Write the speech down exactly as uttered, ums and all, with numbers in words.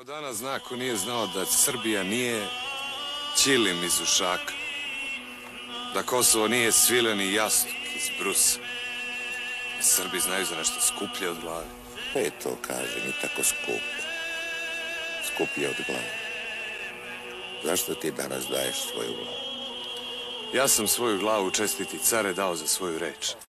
Od danas zna ko nije znao da Srbija nije ćilim iz ušaka, da Kosovo nije svileni jastuk iz brusa. Srbi znaju za nešto skuplje od glave. Pa je to, kaže, ni tako skupo. Skuplje od glave. Zašto ti danas daješ svoju glavu? Ja sam svoju glavu, čestiti care, dao za svoju reč.